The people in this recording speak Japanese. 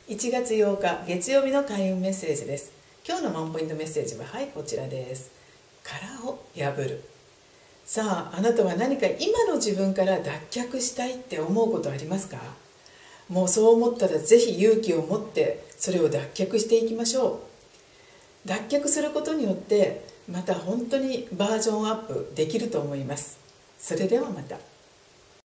1月8日月曜日の開運メッセージです。今日のワンポイントメッセージはこちらです。殻を破る。さあ、あなたは何か今の自分から脱却したいって思うことありますか？もうそう思ったらぜひ勇気を持ってそれを脱却していきましょう。脱却することによってまた本当にバージョンアップできると思います。それではまた。